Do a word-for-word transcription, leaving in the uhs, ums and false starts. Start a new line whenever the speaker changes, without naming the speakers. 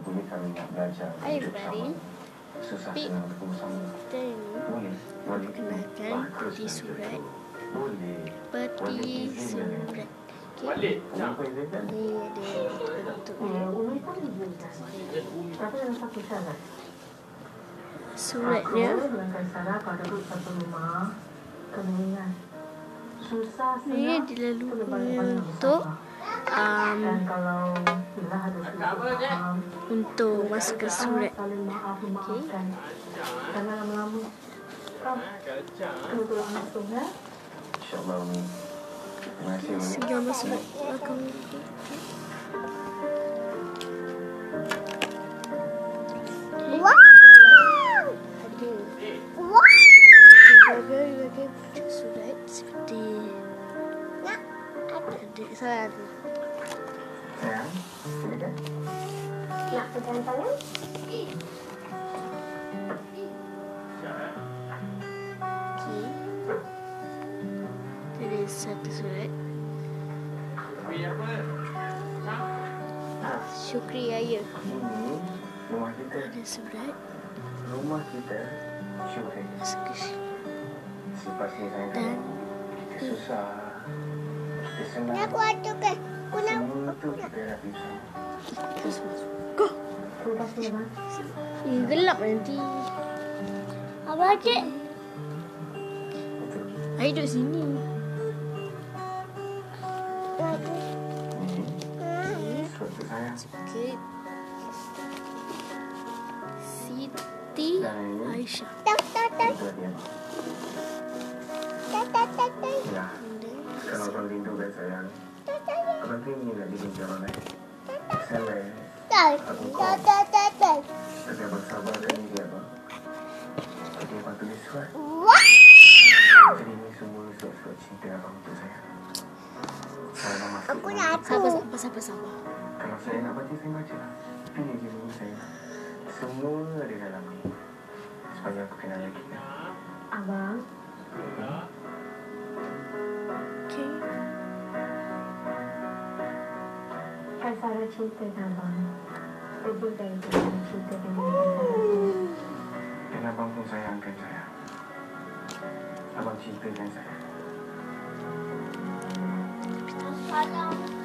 boleh kami nak belajar hidup sama. Susah senang bertemu sama. Boleh. Boleh.
Kenalkan peti surat.
Boleh.
Peti surat.
Balik.
Kenapa izin?
Ini ada bentuknya.
Tapi yang satu syarat.
Suratnya.
Aku dengan Sarah kalau duduk satu rumah, kena ingat. Susah
Ini
senang.
dilalui untuk um,
Dan kalau bila ada susah,
untuk masukkan surat.
saling maaf memaafkan. Jangan lama-lama. Kau kena tolong langsung ya.
InsyaAllah Umi. Terima kasih Umi.
Sehingga masuk belakang. Ada berbagai bentuk surat seperti ada salah tu.
Sayang, silakan.
Nak pegang tangan?
Okey. Ada satu surat. Syukri Raya.
Ini rumah kita.
Ada surat.
Rumah kita. Syukri.
Masuk ke sini.
Selepas ni sayang
Dan
kita susah. Kita senang.
Aku ada ke? Aku nak.
Semua tu kita hadapi sama.
terus masuk. Go.
Terima kasih, Abang.
Ini gelap nanti.
Abang cik.
Betul.
Air duduk sini.
Ini surat tu sayang.
Okey. Siti Aisyah.
Tak tak tak
Itu dia.
tak tak tak tak.
Ya. Sekarang orang rindu kan sayang. Abang tu ingin nak dirindu orang lain. Seleh.
Tak tak tak tak tak.
Tapi abang sabarkan diri abang. Jadi abang tulis surat.
Wow.
Jadi ini semua surat-surat cinta abang untuk saya. Saya nak masuk.
Aku nak aku.
Sabar, sabar, sabar, sabar.
Kalau saya nak baca, saya baca lah. Ini je bagi saya. Semua ada dalam ni. Supaya aku kenal lagi.
Abang,
Okey.
kan Sarah cintakan Abang. Betul dan itu cintakan Abang.
Dan abang pun sayangkan saya. Abang cintakan saya.
Kalau